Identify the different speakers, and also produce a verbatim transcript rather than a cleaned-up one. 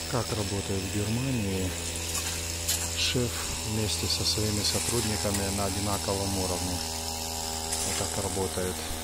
Speaker 1: Как работает в Германии шеф вместе со своими сотрудниками на одинаковом уровне. Вот так работает.